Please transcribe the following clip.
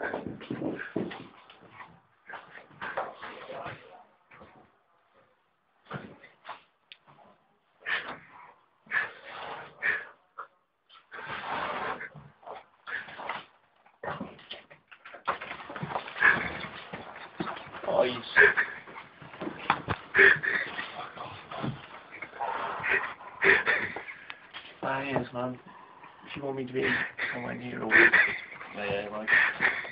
Oh, you yes, man. If you want me to be somewhere near or yeah, like